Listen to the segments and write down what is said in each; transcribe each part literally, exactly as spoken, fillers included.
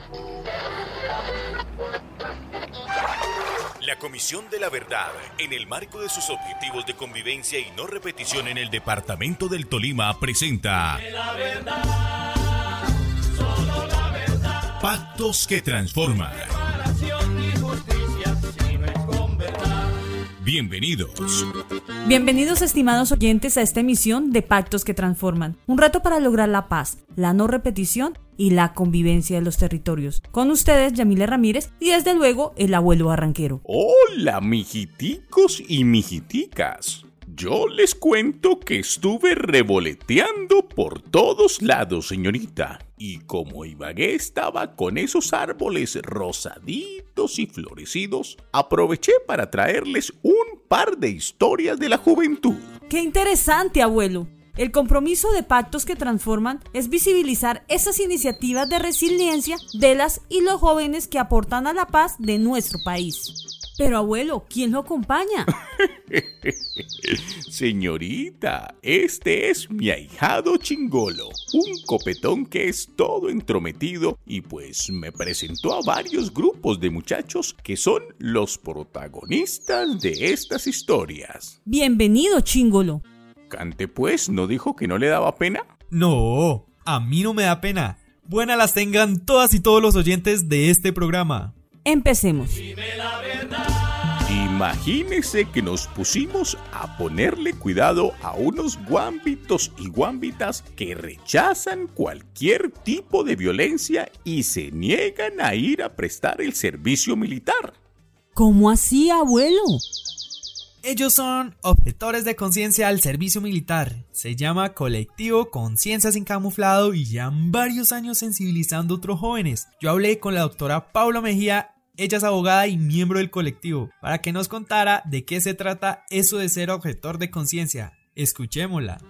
La Comisión de la Verdad, en el marco de sus objetivos de convivencia y no repetición en el departamento del Tolima, presenta la verdad, solo la verdad. Pactos que transforman. Bienvenidos. Bienvenidos, estimados oyentes, a esta emisión de Pactos que Transforman. Un reto para lograr la paz, la no repetición y la convivencia de los territorios. Con ustedes, Yamile Ramírez y desde luego el abuelo barranquero. Hola, mijiticos y mijiticas. Yo les cuento que estuve revoloteando por todos lados, señorita. Y como Ibagué estaba con esos árboles rosaditos y florecidos, aproveché para traerles un par de historias de la juventud. ¡Qué interesante, abuelo! El compromiso de Pactos que Transforman es visibilizar esas iniciativas de resiliencia de las y los jóvenes que aportan a la paz de nuestro país. Pero, abuelo, ¿quién lo acompaña? Señorita, este es mi ahijado Chingolo, un copetón que es todo entrometido y pues me presentó a varios grupos de muchachos que son los protagonistas de estas historias. Bienvenido, Chingolo. Cante pues, ¿no dijo que no le daba pena? No, a mí no me da pena. Buenas las tengan todas y todos los oyentes de este programa. Empecemos. Imagínese que nos pusimos a ponerle cuidado a unos guambitos y guambitas que rechazan cualquier tipo de violencia y se niegan a ir a prestar el servicio militar. ¿Cómo así, abuelo? Ellos son objetores de conciencia al servicio militar. Se llama Colectivo Conciencia Sin Camuflado y llevan varios años sensibilizando a otros jóvenes. Yo hablé con la doctora Paula Mejía. Ella es abogada y miembro del colectivo, para que nos contara de qué se trata eso de ser objetor de conciencia. Escuchémosla.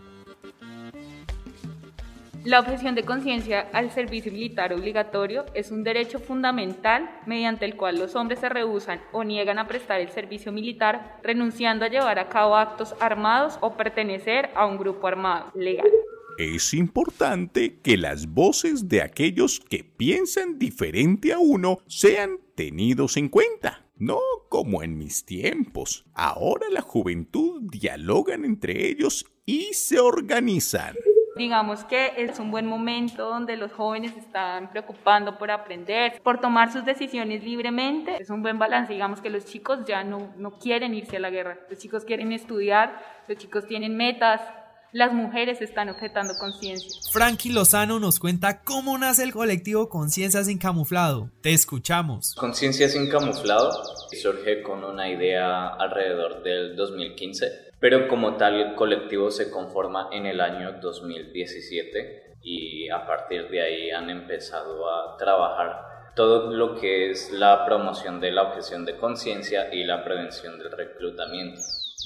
La objeción de conciencia al servicio militar obligatorio es un derecho fundamental mediante el cual los hombres se rehúsan o niegan a prestar el servicio militar, renunciando a llevar a cabo actos armados o pertenecer a un grupo armado legal. Es importante que las voces de aquellos que piensan diferente a uno sean tenidos en cuenta. No como en mis tiempos. Ahora la juventud dialogan entre ellos y se organizan. Digamos que es un buen momento donde los jóvenes se están preocupando por aprender, por tomar sus decisiones libremente. Es un buen balance. Digamos que los chicos ya no, no quieren irse a la guerra. Los chicos quieren estudiar, los chicos tienen metas. Las mujeres están objetando conciencia. Frankie Lozano nos cuenta cómo nace el colectivo Conciencia Sin Camuflado. Te escuchamos. Conciencia Sin Camuflado surge con una idea alrededor del dos mil quince, pero como tal el colectivo se conforma en el año dos mil diecisiete y a partir de ahí han empezado a trabajar todo lo que es la promoción de la objeción de conciencia y la prevención del reclutamiento.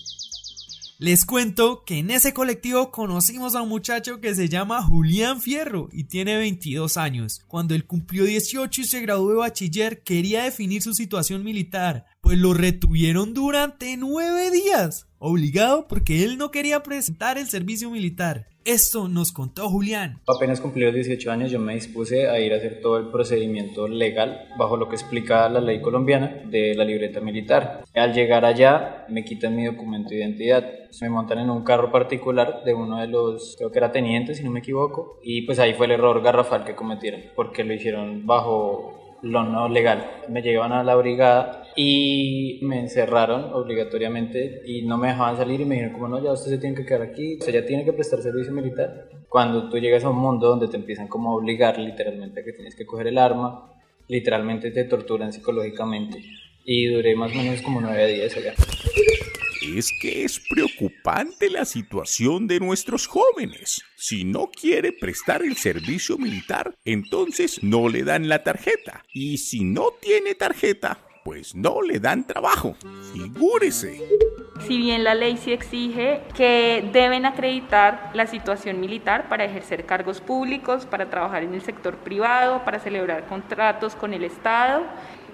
Les cuento que en ese colectivo conocimos a un muchacho que se llama Julián Fierro y tiene veintidós años. Cuando él cumplió dieciocho y se graduó de bachiller, quería definir su situación militar, pues lo retuvieron durante nueve días, obligado porque él no quería presentar el servicio militar. Esto nos contó Julián. Apenas cumplí los dieciocho años, yo me dispuse a ir a hacer todo el procedimiento legal bajo lo que explica la ley colombiana de la libreta militar. Al llegar allá me quitan mi documento de identidad, me montan en un carro particular de uno de los, creo que era teniente si no me equivoco, y pues ahí fue el error garrafal que cometieron porque lo hicieron bajo lo no legal. Me llevaban a la brigada y me encerraron obligatoriamente y no me dejaban salir y me dijeron como no, ya usted se tiene que quedar aquí, usted ya tiene que prestar servicio militar. Cuando tú llegas a un mundo donde te empiezan como a obligar literalmente a que tienes que coger el arma, literalmente te torturan psicológicamente y duré más o menos como nueve días allá. Es que es preocupante la situación de nuestros jóvenes. Si no quiere prestar el servicio militar, entonces no le dan la tarjeta. Y si no tiene tarjeta, pues no le dan trabajo. Figúrese. Si bien la ley sí exige que deben acreditar la situación militar para ejercer cargos públicos, para trabajar en el sector privado, para celebrar contratos con el Estado,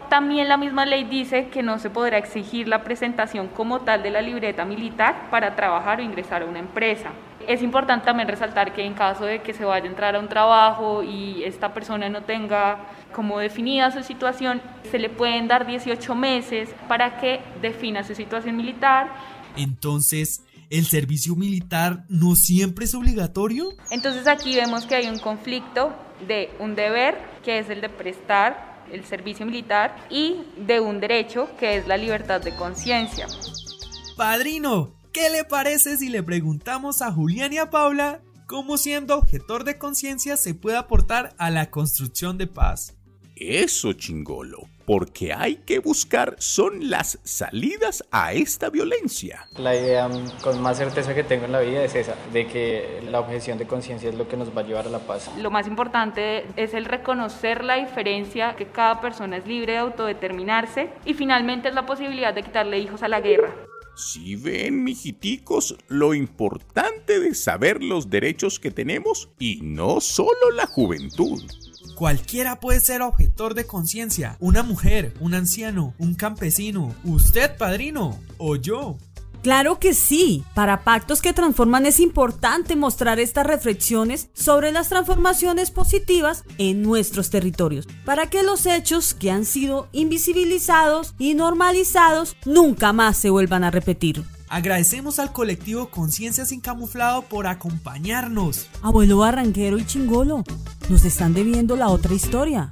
También la misma ley dice que no se podrá exigir la presentación como tal de la libreta militar para trabajar o ingresar a una empresa. Es importante también resaltar que en caso de que se vaya a entrar a un trabajo y esta persona no tenga como definida su situación, se le pueden dar dieciocho meses para que defina su situación militar. Entonces, ¿el servicio militar no siempre es obligatorio? Entonces aquí vemos que hay un conflicto de un deber, que es el de prestar el servicio militar, y de un derecho, que es la libertad de conciencia. Padrino, ¿qué le parece si le preguntamos a Julián y a Paula cómo, siendo objetor de conciencia, se puede aportar a la construcción de paz? Eso, Chingolo, porque hay que buscar son las salidas a esta violencia. La idea con más certeza que tengo en la vida es esa, de que la objeción de conciencia es lo que nos va a llevar a la paz. Lo más importante es el reconocer la diferencia, que cada persona es libre de autodeterminarse, y finalmente es la posibilidad de quitarle hijos a la guerra. Si ven, mijiticos, lo importante de saber los derechos que tenemos, y no solo la juventud. Cualquiera puede ser objetor de conciencia, una mujer, un anciano, un campesino, usted, padrino, o yo. Claro que sí, para Pactos que Transforman es importante mostrar estas reflexiones sobre las transformaciones positivas en nuestros territorios, para que los hechos que han sido invisibilizados y normalizados nunca más se vuelvan a repetir. Agradecemos al colectivo Conciencia Sin Camuflado por acompañarnos. Abuelo Barranquero y Chingolo, nos están debiendo la otra historia.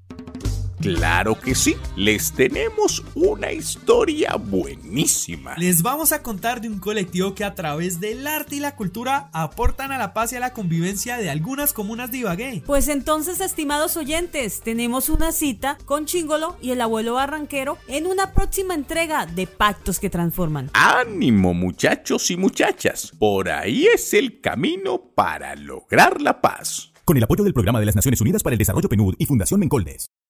Claro que sí, les tenemos una historia buenísima. Les vamos a contar de un colectivo que a través del arte y la cultura aportan a la paz y a la convivencia de algunas comunas de Ibagué. Pues entonces, estimados oyentes, tenemos una cita con Chingolo y el abuelo Barranquero en una próxima entrega de Pactos que Transforman. ¡Ánimo, muchachos y muchachas! Por ahí es el camino para lograr la paz. Con el apoyo del Programa de las Naciones Unidas para el Desarrollo PNUD y Fundación Mencoldes.